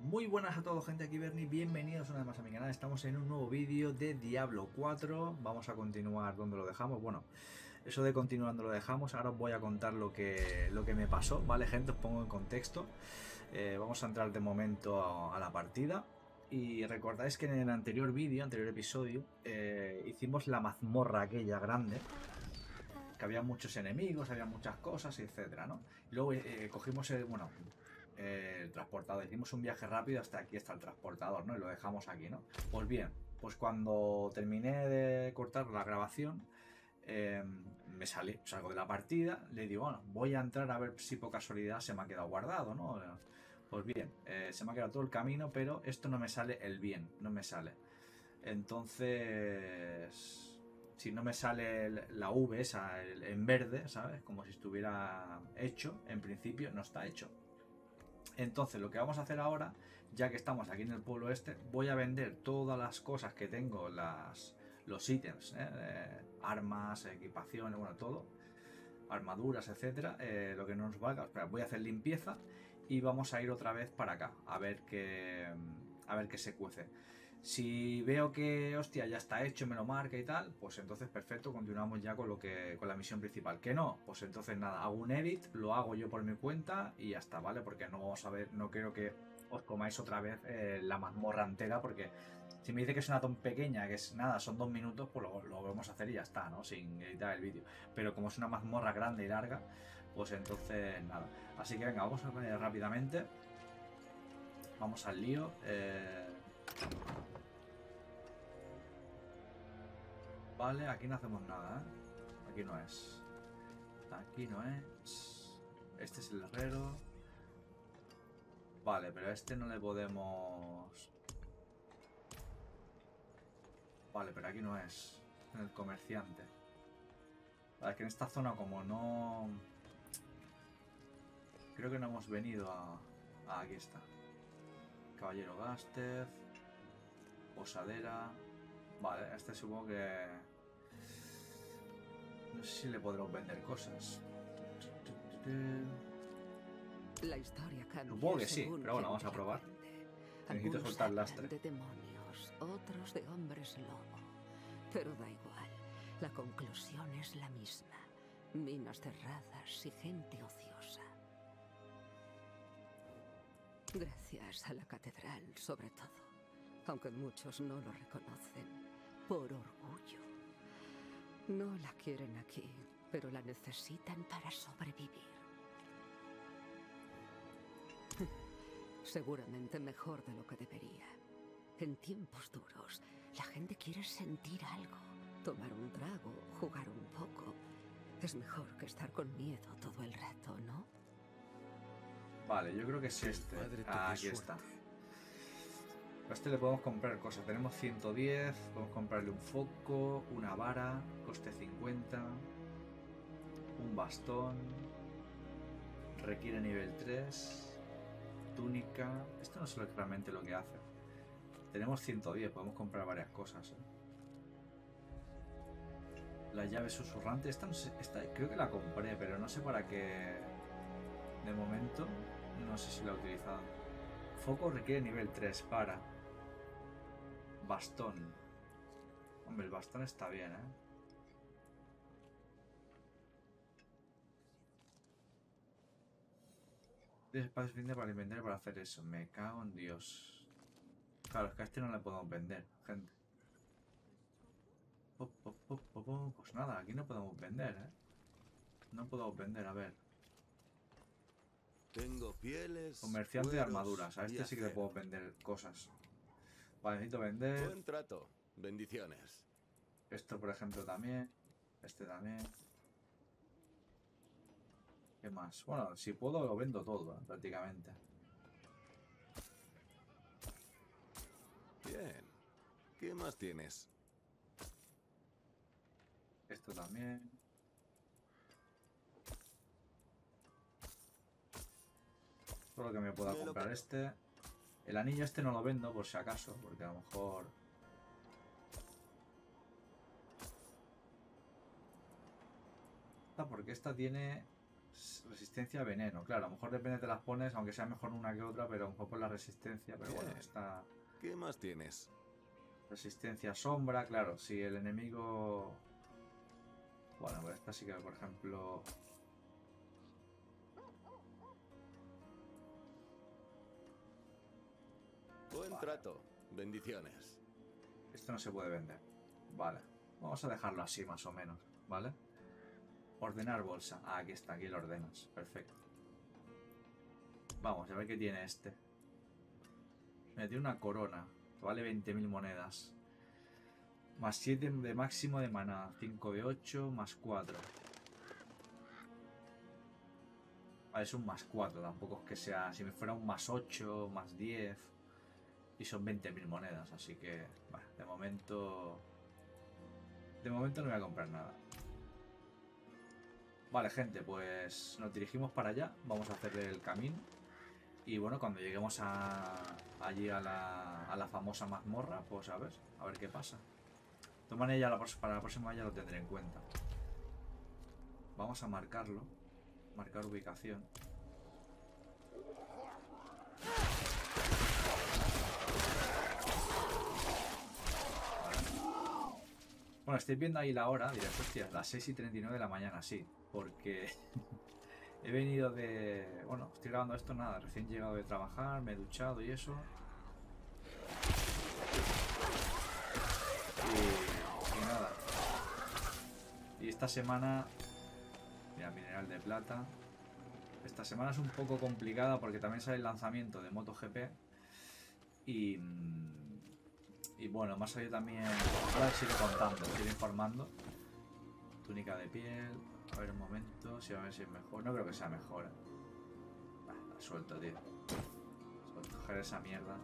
Muy buenas a todos, gente, aquí Bernie, bienvenidos una vez más a mi canal. Estamos en un nuevo vídeo de Diablo 4. Vamos a continuar donde lo dejamos. Bueno, eso de continuar donde lo dejamos, ahora os voy a contar lo que me pasó, ¿vale, gente? Os pongo en contexto. Vamos a entrar de momento a la partida. Y recordáis que en el anterior vídeo, anterior episodio, hicimos la mazmorra aquella grande, que había muchos enemigos, había muchas cosas, etcétera, ¿no? Y luego cogimos el transportador, hicimos un viaje rápido hasta aquí, está el transportador, ¿no? Y lo dejamos aquí, ¿no? Pues bien, pues cuando terminé de cortar la grabación, salgo de la partida, le digo, bueno, voy a entrar a ver si por casualidad se me ha quedado guardado, ¿no? Pues bien, se me ha quedado todo el camino, pero esto no me sale el bien, no me sale. Entonces, si no me sale la V esa en verde, ¿sabes? Como si estuviera hecho, en principio no está hecho. Entonces lo que vamos a hacer ahora, ya que estamos aquí en el pueblo este, voy a vender todas las cosas que tengo, los ítems, armas, equipaciones, bueno, todo, armaduras, etcétera, lo que no nos valga. Espera, voy a hacer limpieza y vamos a ir otra vez para acá, a ver qué se cuece. Si veo que, hostia, ya está hecho, me lo marca y tal, pues entonces perfecto, continuamos ya con la misión principal. Que no, pues entonces nada, hago un edit, lo hago yo por mi cuenta y ya está, ¿vale? Porque no vamos a ver, no quiero que os comáis otra vez la mazmorra entera, porque si me dice que es una ton pequeña, que es nada, son 2 minutos, pues lo vamos a hacer y ya está, ¿no? Sin editar el vídeo. Pero como es una mazmorra grande y larga, pues entonces nada. Así que venga, vamos a ver rápidamente. Vamos al lío. Vale, aquí no hacemos nada, ¿eh? Aquí no es. Aquí no es. Este es el herrero. Vale, pero a este no le podemos... Vale, pero aquí no es. En el comerciante. Vale, que en esta zona como no... Creo que no hemos venido a... Ah, aquí está. Caballero Gastez. Posadera. Vale, este supongo que... No sé si le podremos vender cosas. La historia cambia Supongo que sí, según pero bueno, quien vamos te a la probar. cuente. Necesito Algunos soltar hablan lastre. de demonios, otros de hombres lobo. Pero da igual, la conclusión es la misma. Minas cerradas y gente ociosa. Gracias a la catedral, sobre todo. Aunque muchos no lo reconocen, por orgullo. No la quieren aquí, pero la necesitan para sobrevivir. Seguramente mejor de lo que debería. En tiempos duros, la gente quiere sentir algo. Tomar un trago, jugar un poco. Es mejor que estar con miedo todo el rato, ¿no? Vale, yo creo que es este. Aquí está. A este le podemos comprar cosas. Tenemos 110, podemos comprarle un foco, una vara, coste 50, un bastón, requiere nivel 3, túnica. Esto no sé realmente lo que hace. Tenemos 110, podemos comprar varias cosas. La llave susurrante, esta, no sé, esta creo que la compré, pero no sé para qué. De momento, no sé si la he utilizado. Foco requiere nivel 3 para. Bastón. Hombre, el bastón está bien, ¿eh? Tienes espacio suficiente para el inventario para hacer eso. Me cago en Dios. Claro, es que a este no le podemos vender, gente. Pues nada, aquí no podemos vender, ¿eh? No podemos vender, a ver. Tengo pieles, Comerciante de cueros armaduras. A y este sí que le puedo acero. vender cosas. Vale, necesito vender. Buen trato. Bendiciones. Esto, por ejemplo, también. Este también. ¿Qué más? Bueno, si puedo lo vendo todo, prácticamente. Bien. ¿Qué más tienes? Esto también. Todo lo que me pueda Me lo comprar quedo. este. El anillo este no lo vendo por si acaso, porque a lo mejor... Porque esta tiene Resistencia a veneno. Claro, a lo mejor depende te las pones, aunque sea mejor una que otra, pero un poco la resistencia. Pero bueno, está... ¿Qué más tienes? Resistencia a sombra, claro. Si el enemigo... Bueno, pues esta sí que, por ejemplo... Buen trato. Bendiciones. Esto no se puede vender. Vale. Vamos a dejarlo así más o menos, ¿vale? Ordenar bolsa. Ah, aquí está, aquí lo ordenas. Perfecto. Vamos, a ver qué tiene este. Mira, tiene una corona. Que vale 20.000 monedas. Más 7 de máximo de maná. 5 de 8, más 4. Vale, es un más 4. Tampoco es que sea... Si me fuera un más 8, más 10... Y son 20.000 monedas, así que... Bueno, de momento... De momento no voy a comprar nada. Vale, gente, pues nos dirigimos para allá. Vamos a hacer el camino. Y bueno, cuando lleguemos allí a la famosa mazmorra, pues a ver qué pasa. De todas maneras, para la próxima ya lo tendré en cuenta. Vamos a marcarlo. Marcar ubicación. Bueno, estáis viendo ahí la hora, diréis, hostia, las 6:39 de la mañana, sí, porque he venido de... Bueno, estoy grabando esto, nada, recién llegado de trabajar, me he duchado y eso. Y nada. Y esta semana... Mira, mineral de plata. Esta semana es un poco complicada porque también sale el lanzamiento de MotoGP. Y bueno, me ha salido también... Ahora sigo contando, sigo informando. Túnica de piel. A ver un momento, si a ver si es mejor. No creo que sea mejor. La suelto, tío. Suelto, coger esa mierda.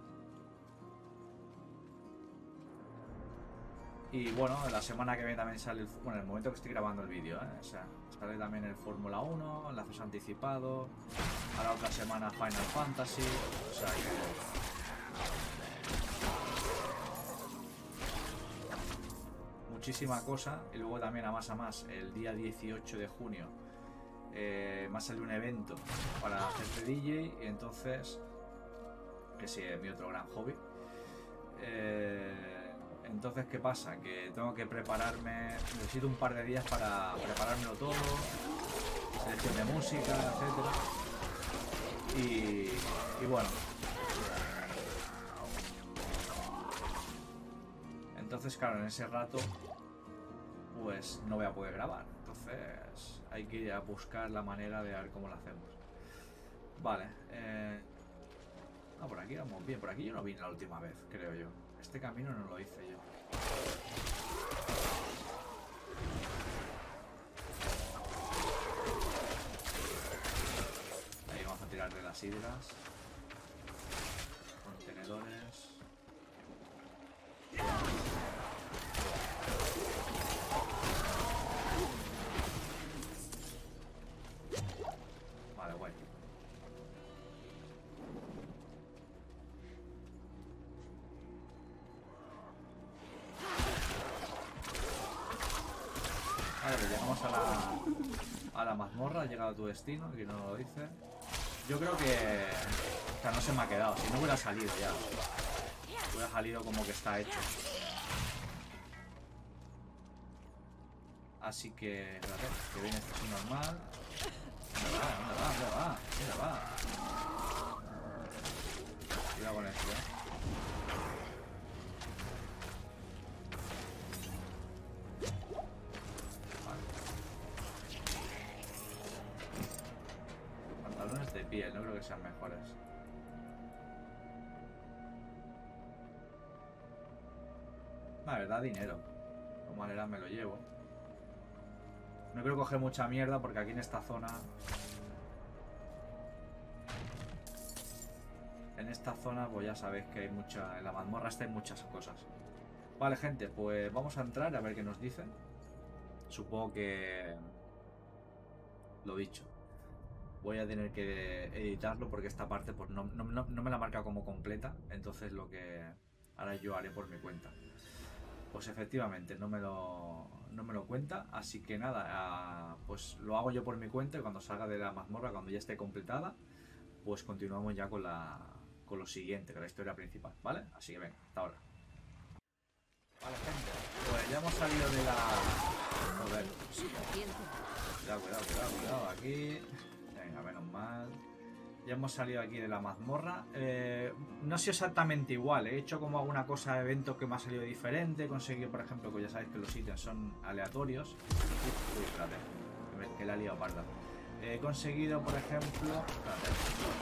Y bueno, la semana que viene también sale el... Bueno, en el momento que estoy grabando el vídeo, o sea, sale también el Fórmula 1, enlaces anticipados. A la otra semana Final Fantasy. O sea que... Muchísima cosa. Y luego también a más el día 18 de junio me ha salido un evento para hacer de DJ. Y entonces, que sí, es mi otro gran hobby. Entonces, ¿qué pasa? Que tengo que prepararme, necesito un par de días para preparármelo todo, selección de música, etcétera. Y bueno, entonces claro, en ese rato pues no voy a poder grabar. Entonces hay que ir a buscar la manera de ver cómo lo hacemos. Vale, por aquí vamos bien. Por aquí yo no vine la última vez, creo yo. Este camino no lo hice yo. Ahí vamos a tirar de las hidras. Contenedores. Vale, guay. Vale, llegamos a la mazmorra, ha llegado a tu destino, aquí no lo dice. Yo creo que... O sea, no se me ha quedado, si no hubiera salido ya. Hubiera salido como que está hecho. Así que... Espérate, que viene esto así normal. ¿Dónde va? ¿Dónde va? ¿Dónde va? ¿Dónde va? Cuidado con esto, Pantalones de piel, no creo que sean mejores. La verdad, dinero. De todas maneras me lo llevo. No quiero coger mucha mierda porque aquí en esta zona... En esta zona pues ya sabéis que hay mucha... En la mazmorra esta hay muchas cosas. Vale, gente, pues vamos a entrar a ver qué nos dicen. Supongo que... Lo dicho. Voy a tener que editarlo porque esta parte pues no me la marca como completa. Entonces lo que ahora yo haré por mi cuenta. Pues efectivamente, no me lo cuenta. Así que nada, pues lo hago yo por mi cuenta y cuando salga de la mazmorra, cuando ya esté completada, pues continuamos ya con lo siguiente, con la historia principal, ¿vale? Así que venga, hasta ahora. Vale, gente, pues ya hemos salido de la... Joder. Cuidado, aquí. Venga, menos mal. Ya hemos salido aquí de la mazmorra. No sé exactamente igual. He hecho como alguna cosa de evento que me ha salido diferente. He conseguido, por ejemplo, que ya sabéis que los ítems son aleatorios. Uy, espérate. Que la he liado parda. He conseguido, por ejemplo... Espérate.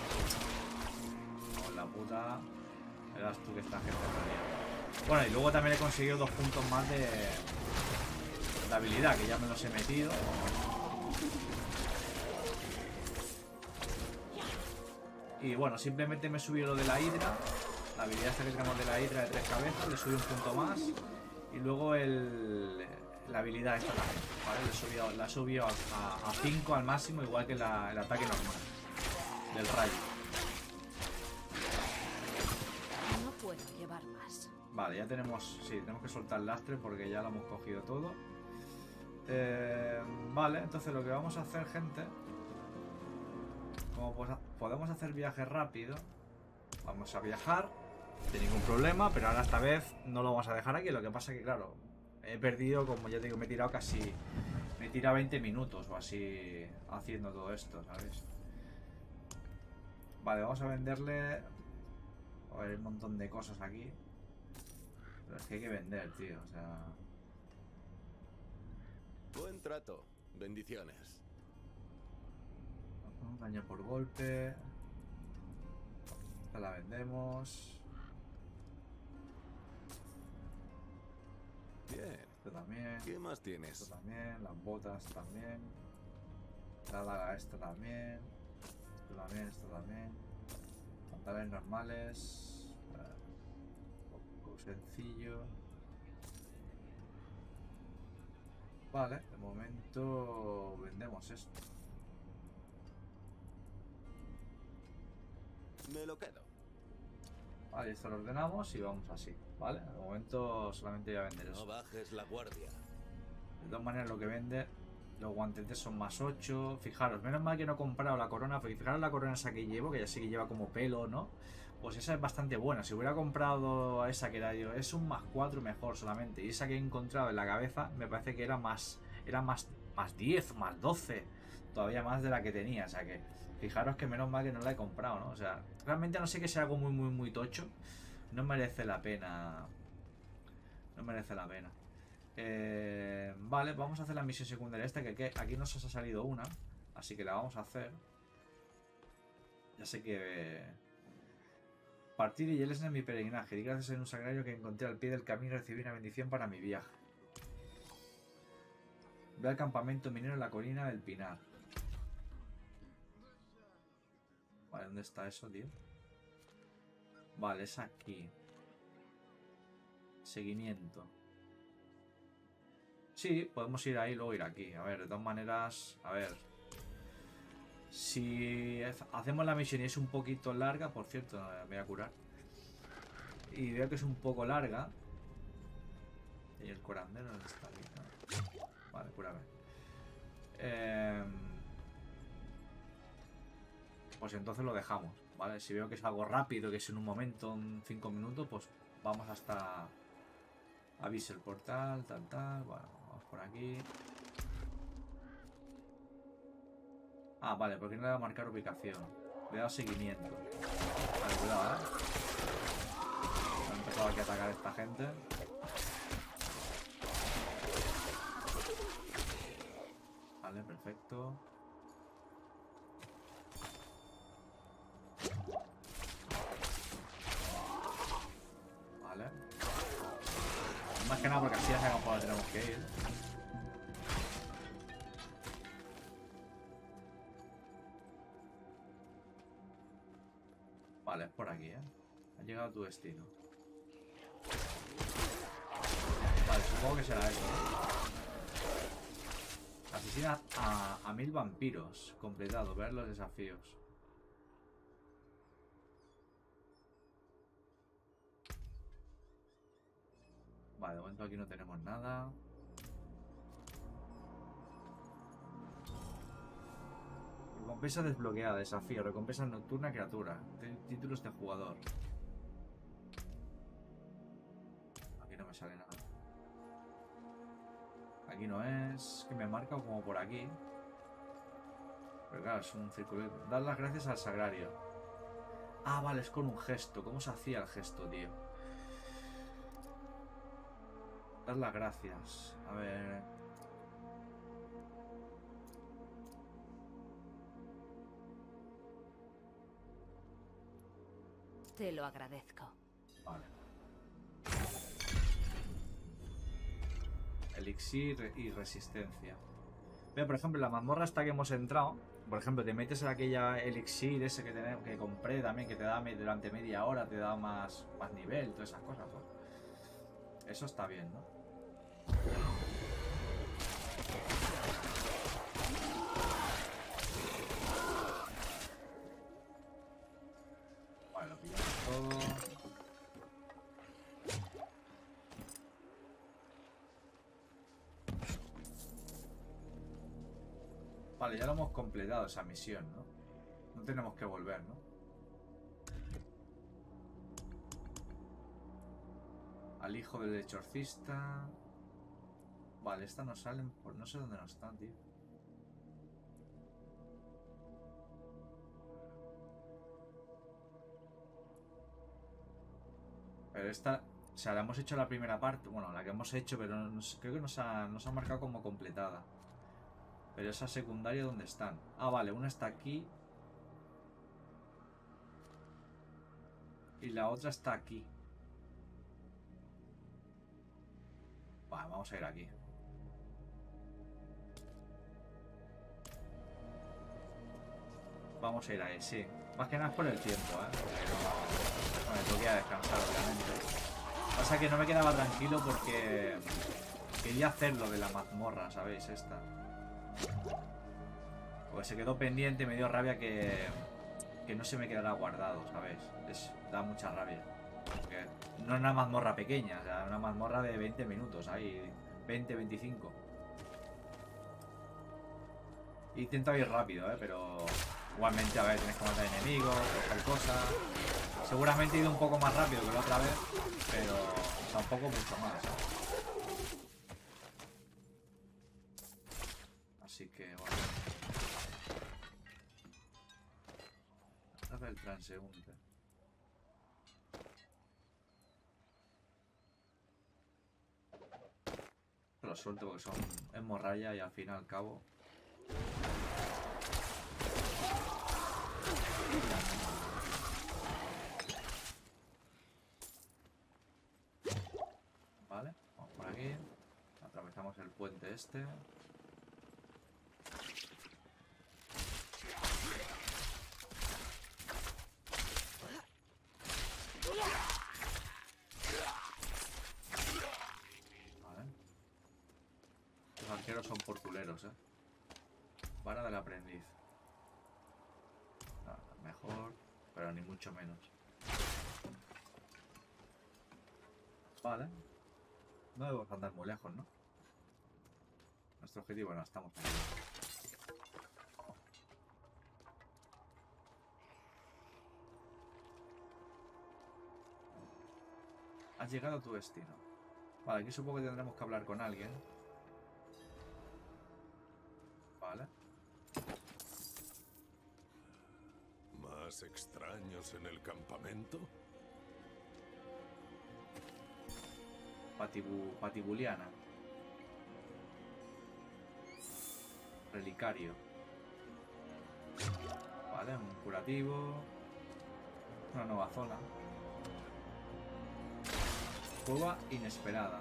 Oh, la puta. Verás tú que esta gente está liando. Bueno, y luego también he conseguido 2 puntos más de habilidad, que ya me los he metido. Y bueno, simplemente me he subido lo de la hidra. La habilidad esta que tenemos de la hidra de 3 cabezas. Le subí un punto más. Y luego la habilidad esta también, ¿vale? La he subido a 5 al máximo, igual que el ataque normal del rayo. No puedo llevar más. Vale, ya tenemos... Sí, tenemos que soltar el lastre porque ya lo hemos cogido todo. Vale, entonces lo que vamos a hacer, gente... Como podemos hacer viaje rápido, vamos a viajar sin ningún problema, pero ahora esta vez no lo vamos a dejar aquí. Lo que pasa es que, claro, he perdido, como ya te digo, me he tirado casi... Me he tirado 20 minutos o así haciendo todo esto, ¿sabes? Vale, vamos a venderle... A ver, un montón de cosas aquí. Pero es que hay que vender, tío, o sea... Buen trato. Bendiciones. Daño por golpe. Esta la vendemos. Bien. Esto también. ¿Qué más tienes? Esto también. Las botas también. La daga esta también. Esto también, esto también. Pantalones normales. Un poco sencillo. Vale, de momento vendemos esto. Me lo quedo. Vale, esto lo ordenamos y vamos así, ¿vale? De momento solamente voy a vender No eso. bajes la guardia. De todas maneras, lo que vende, los guantetes son más 8. Fijaros, menos mal que no he comprado la corona, porque fijaros la corona esa que llevo, que ya sé que lleva como pelo, ¿no? Pues esa es bastante buena. Si hubiera comprado esa que era yo, es un más 4 mejor solamente. Y esa que he encontrado en la cabeza, me parece que era más 10, más 12. Todavía más de la que tenía, o sea que... Fijaros que menos mal que no la he comprado, ¿no? O sea, realmente no sé que sea algo muy tocho. No merece la pena. No merece la pena. Vale, vamos a hacer la misión secundaria esta, que aquí nos ha salido una. Así que la vamos a hacer. Ya sé que... Partir y Yelesna en mi peregrinaje. Y gracias a un sagrario que encontré al pie del camino recibí una bendición para mi viaje. Ve al campamento minero en la colina del Pinar. Vale, ¿dónde está eso, tío? Vale, es aquí. Seguimiento. Sí, podemos ir ahí y luego ir aquí. A ver, de todas maneras... A ver... Si hacemos la misión y es un poquito larga... Por cierto, me voy a curar. Y veo que es un poco larga. ¿Y el curandero dónde está? Aquí? Vale, cúrame. Pues entonces lo dejamos, ¿vale? Si veo que es algo rápido, que es en un momento, en 5 minutos, pues vamos hasta... Avise el portal, tal. Bueno, vamos por aquí. Ah, vale, porque no le voy a marcar ubicación. Le he dado seguimiento. Vale, cuidado, ¿eh? Ha empezado aquí a atacar a esta gente. Vale, perfecto. Vale. Más que nada porque así ya sabemos por dónde tenemos que ir. Vale, es por aquí, ¿eh? Has llegado a tu destino. Vale, supongo que será eso, ¿no? Asesina a 1000 vampiros. Completado, ver los desafíos. Vale, de momento aquí no tenemos nada. Recompensa desbloqueada, desafío, recompensa nocturna, criatura. Títulos de jugador. Aquí no me sale nada. Aquí no es. Que me marca como por aquí. Pero claro, es un círculo. Dar las gracias al sagrario. Ah, vale, es con un gesto. ¿Cómo se hacía el gesto, tío? Dar las gracias. A ver. Te lo agradezco. Vale. Elixir y resistencia. Ve, por ejemplo, la mazmorra esta que hemos entrado. Por ejemplo, te metes en aquella elixir ese que compré también, que te da durante media hora, te da más nivel, todas esas cosas, pues. Eso está bien, ¿no? Vale, lo pillamos todo. Vale, ya lo hemos completado esa misión, ¿no? No tenemos que volver, ¿no? Al hijo del exorcista. Vale, estas no salen por... No sé dónde no están, tío. Pero esta... O sea, la hemos hecho la primera parte. Bueno, la que hemos hecho, pero creo que nos ha marcado como completada. Pero esa secundaria, ¿dónde están? Ah, vale, una está aquí. Y la otra está aquí. Vale, vamos a ir aquí. Vamos a ir ahí, sí. Más que nada es por el tiempo, ¿eh? Porque no me tengo que ir a descansar, obviamente. Pasa que no me quedaba tranquilo porque quería hacer lo de la mazmorra, ¿sabéis? Esta. Pues se quedó pendiente y me dio rabia que no se me quedara guardado, ¿sabéis? Da mucha rabia. Porque no es una mazmorra pequeña, o sea, una mazmorra de 20 minutos, ahí 20, 25. Intento ir rápido, pero igualmente, a ver, tienes que matar enemigos, coger cosas. Seguramente he ido un poco más rápido que la otra vez, pero tampoco mucho más, ¿sabes? Así que, bueno. El transeúnte. Lo suelto porque son hemorragia y al fin y al cabo. Vale, vamos por aquí. Atravesamos el puente este. Son por culeros, Vara del aprendiz. Mejor, pero ni mucho menos. Vale. No debemos andar muy lejos, ¿no? Nuestro objetivo, no, estamos aquí. Has llegado a tu destino. Vale, aquí supongo que tendremos que hablar con alguien. Vale. ¿Más extraños en el campamento? Patibuliana. Relicario. Vale, un curativo. Una nueva zona. Cueva inesperada.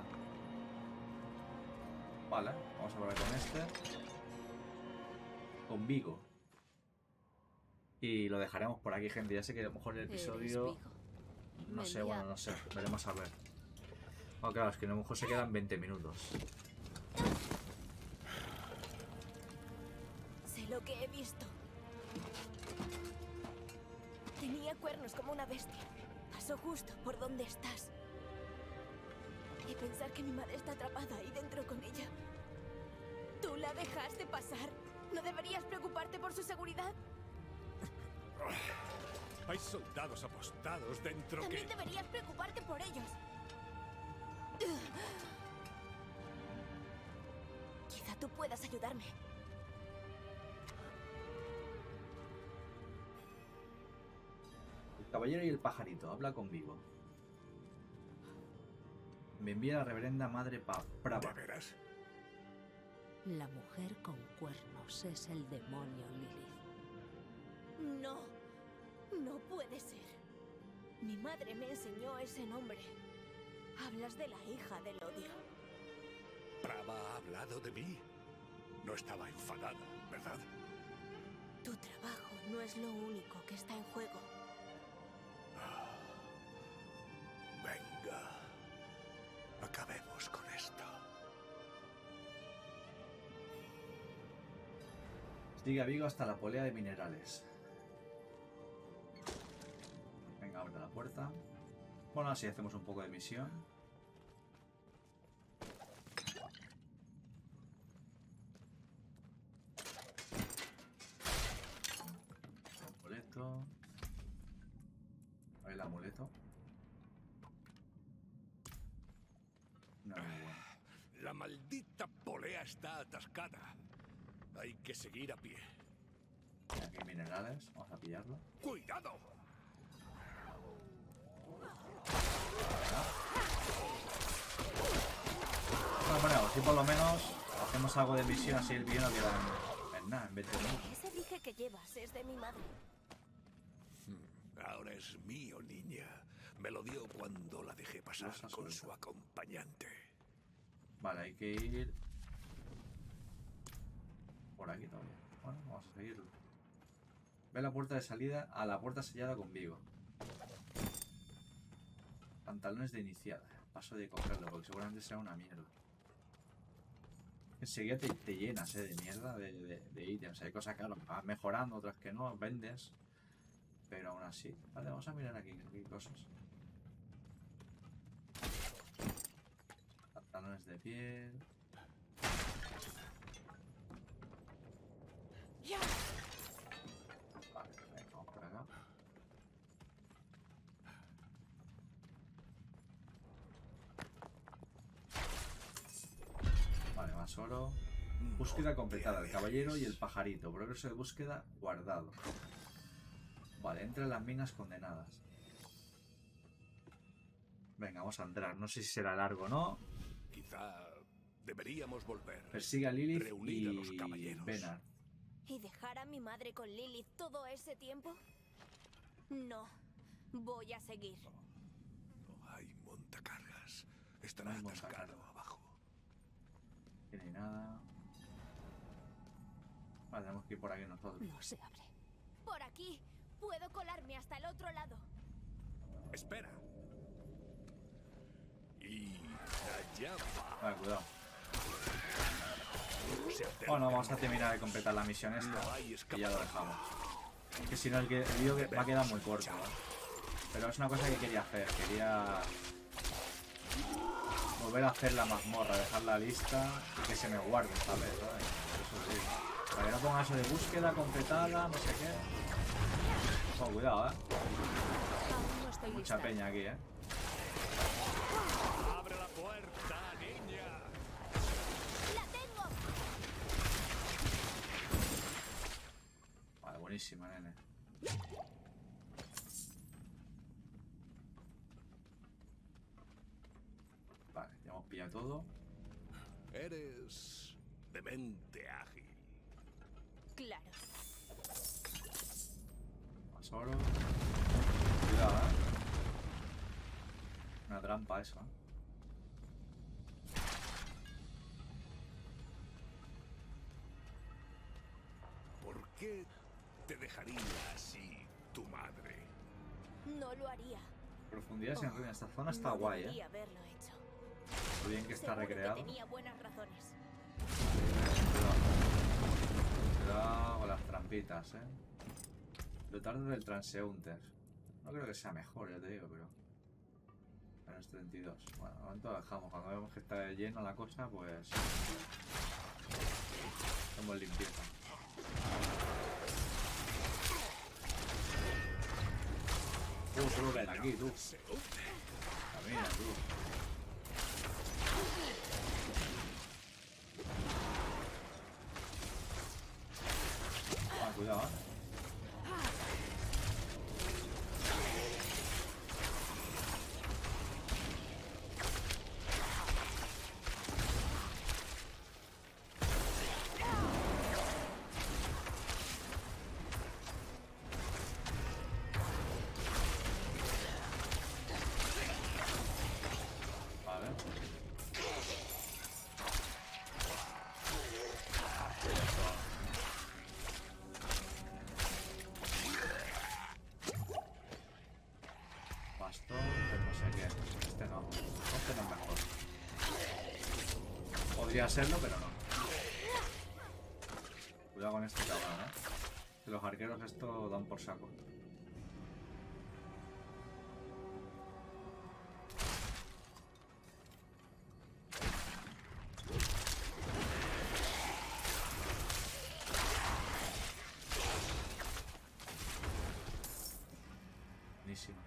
Vale, vamos a probar con este. Con Vigo. Y lo dejaremos por aquí, gente. Ya sé que a lo mejor el episodio... No sé, bueno, no sé. Veremos a ver. Oh, claro, es que a lo mejor se quedan 20 minutos. Sé lo que he visto. Tenía cuernos como una bestia. Pasó justo por donde estás. Y pensar que mi madre está atrapada ahí dentro con ella. Tú la dejaste pasar. ¿No deberías preocuparte por su seguridad? Hay soldados apostados dentro que... También deberías preocuparte por ellos. Quizá tú puedas ayudarme. El caballero y el pajarito. Habla conmigo. Me envía la reverenda madre ¿De Prava. veras? La mujer con cuernos es el demonio Lilith. No. No puede ser. Mi madre me enseñó ese nombre. Hablas de la hija del odio. Prava ha hablado de mí. No estaba enfadada, ¿verdad? Tu trabajo no es lo único que está en juego. Venga. Acabemos con esto. Sigue a Vigo hasta la polea de minerales. Venga, abre la puerta. Bueno, así hacemos un poco de misión. Amuleto. A ver el amuleto. No, muy bueno. La maldita polea está atascada. Hay que seguir a pie. Aquí hay minerales, vamos a pillarlo. ¡Cuidado! Bueno, si por lo menos hacemos algo de misión, así el vídeo no queda en nada, en 20 minutos. Ese dije que llevas es de mi madre. Ahora es mío, niña. Me lo dio cuando la dejé pasar Cosa con suelta. su acompañante. Vale, hay que ir por aquí todavía. Bueno, vamos a seguirlo. Ve la puerta de salida a la puerta sellada con Vigo. Pantalones de iniciada. Paso de cogerlo porque seguramente será una mierda. Enseguida te llenas de mierda de ítems. Hay cosas que claro, vas mejorando, otras que no, vendes. Pero aún así. Vale, vamos a mirar aquí qué cosas. Pantalones de piel. ¡Ya! Vale, venga, vamos por acá. Vale, más oro. Búsqueda completada. El caballero y el pajarito. Progreso de búsqueda guardado. Vale, entra en las minas condenadas. Venga, vamos a entrar. No sé si será largo o no. Quizá deberíamos volver. Persigue a Lilith Reunir a los y caballeros. Benard. ¿Y dejar a mi madre con Lilith todo ese tiempo? No. Voy a seguir. No hay montacargas. Estará No hay atascado montacargas. abajo. Aquí no hay nada. Vale, tenemos que ir por aquí nosotros. No se abre. Por aquí. Puedo colarme hasta el otro lado. Espera. Y allá va. Vale, cuidado. Se acerca. Bueno, vamos a terminar de completar la misión esta. No hay Y ya lo escapatoria. dejamos. Que si no, el vídeo va a quedar muy corto, ¿vale? Pero es una cosa que quería hacer. Quería volver a hacer la mazmorra, dejarla lista y que se me guarde esta vez, ¿sabes? Eso sí. Para que no ponga eso de búsqueda completada, no sé qué. Oh, cuidado, Aún no estoy Mucha lista. peña aquí, ¡Abre la puerta, niña! ¡La tengo! Vale, buenísima, nene. Vale, ya hemos pillado todo. Eres de mente ágil. Claro. Más oro. Cuidado, Una trampa eso, ¿Por qué te dejaría así tu madre? No lo haría. Profundidades en ruinas. Esta zona está No guay, debería haberlo hecho. Muy bien que está Seguro recreado. que tenía buenas razones. Cuidado con las trampitas, Leotardo del transeúnter. No creo que sea mejor, ya te digo, pero... Menos 32. Bueno, de momento lo dejamos. Cuando vemos que está llena la cosa, pues hacemos limpieza. Solo ven aquí, tú. Camina, tú. Cuidado, ¿eh? Podría serlo, pero no. Cuidado con este cabrón, que los arqueros esto dan por saco. Buenísimo.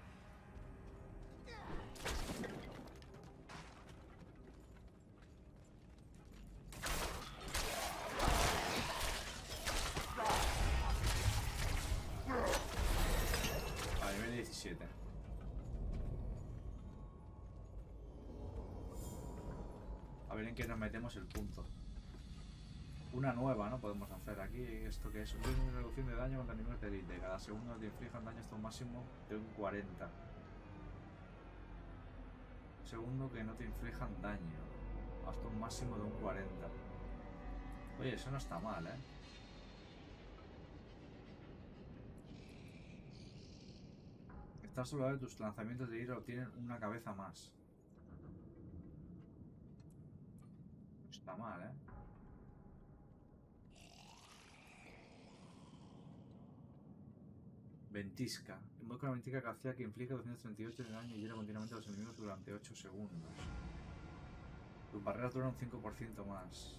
A ver en qué nos metemos el punto. Una nueva, ¿no? Podemos hacer aquí. ¿Esto que es? Una reducción de daño contra niveles de élite. Cada segundo te inflijan daño hasta un máximo de un 40. Segundo que no te inflijan daño. Hasta un máximo de un 40. Oye, eso no está mal, ¿eh? Estás solo de tus lanzamientos de ira obtienen una cabeza más. No está mal, ¿eh? Ventisca. Invoca una ventisca que hacía que inflige 238 de daño y hiera continuamente a los enemigos durante 8 segundos. Tus barreras duran un 5% más.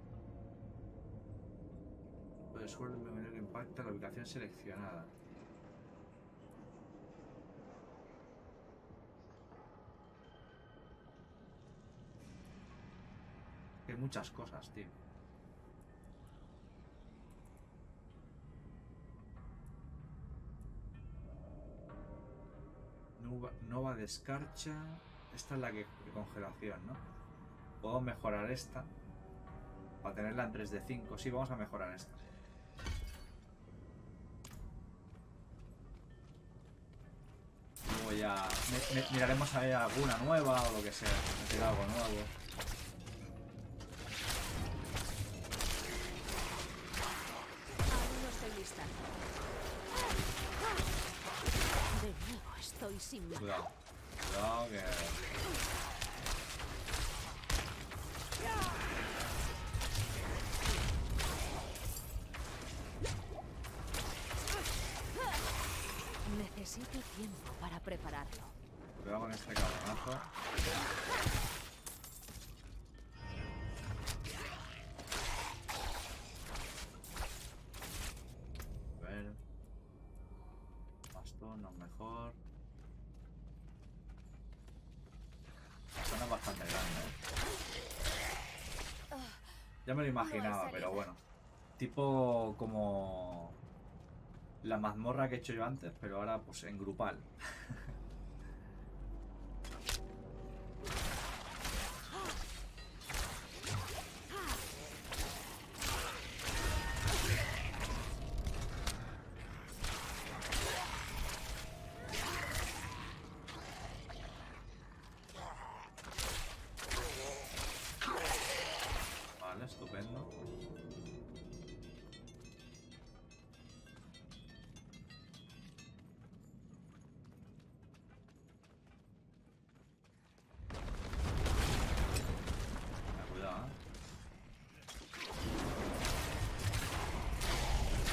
De suelo de menor impacto a la ubicación seleccionada. Hay muchas cosas, tío. Nova de escarcha. Esta es la que de congelación, ¿no? Puedo mejorar esta para tenerla en 3 de 5. Sí, vamos a mejorar esta. Luego ya miraremos a ver alguna nueva o lo que sea. Meter algo nuevo. Aún no estoy lista. De nuevo estoy sin mano. Cuidado. Cuidado que... Necesito tiempo para prepararlo. Cuidado con este cabronazo. A ver. Bastón, no mejor. Suena bastante grande, ¿eh? Ya me lo imaginaba, pero bueno. Tipo como la mazmorra que he hecho yo antes, pero ahora pues en grupal. Vale, estupendo. Cuidado, ¿eh?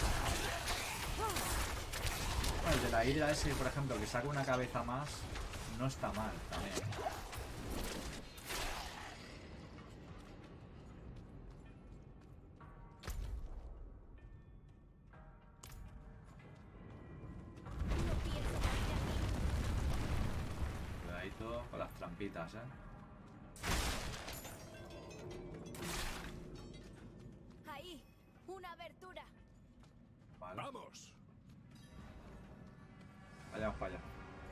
El de la ira ese, por ejemplo, que saca una cabeza más, no está mal también. Cuidadito con las trampitas, Ahí, una abertura. Vale, ¡Vamos! vayamos para allá.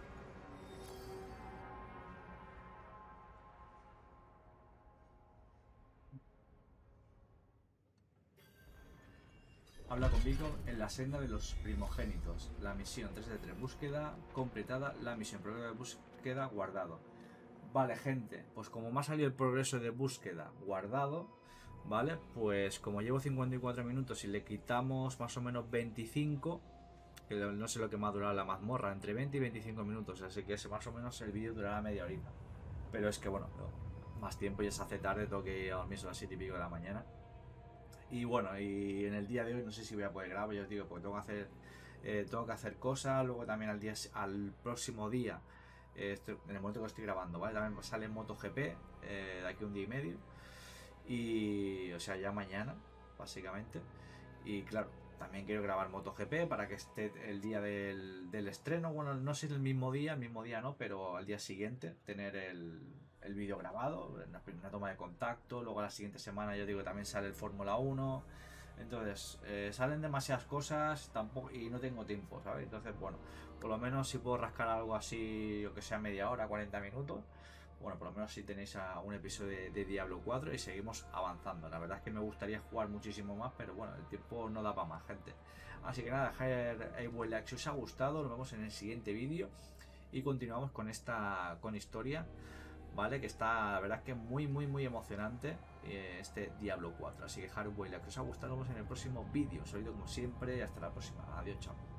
Habla con Vigo en la senda de los primogénitos. La misión 3 de 3. Búsqueda completada. La misión progreso de búsqueda guardado. Vale, gente. Pues como me ha salido el progreso de búsqueda guardado, ¿vale? Pues como llevo 54 minutos y le quitamos más o menos 25, que no sé lo que me ha durado la mazmorra, entre 20 y 25 minutos. Así que más o menos el vídeo durará media horita. Pero es que bueno, más tiempo, ya se hace tarde, tengo que ir a dormir a las 7 y pico de la mañana. Y bueno, y en el día de hoy no sé si voy a poder grabar, yo os digo, porque tengo que hacer cosas. Luego también al próximo día, en el momento que estoy grabando, ¿vale? También sale MotoGP de aquí a un día y medio. Y, o sea, ya mañana, básicamente. Y claro, también quiero grabar MotoGP para que esté el día del estreno. Bueno, no sé el mismo día no, pero al día siguiente tener el vídeo grabado, una toma de contacto. Luego a la siguiente semana yo digo que también sale el Fórmula 1. Entonces salen demasiadas cosas tampoco, y no tengo tiempo, ¿sabes? Entonces bueno, por lo menos si puedo rascar algo así, o que sea media hora, 40 minutos. Bueno, por lo menos si tenéis un episodio de Diablo 4 y seguimos avanzando. La verdad es que me gustaría jugar muchísimo más, pero bueno, el tiempo no da para más, gente. Así que nada, dejad el buen like si os ha gustado. Nos vemos en el siguiente vídeo y continuamos con historia, ¿vale? Que está, la verdad es que muy emocionante este Diablo 4. Así que dejad un buen like si os ha gustado. Nos vemos en el próximo vídeo. Os saludo como siempre y hasta la próxima. Adiós, chao.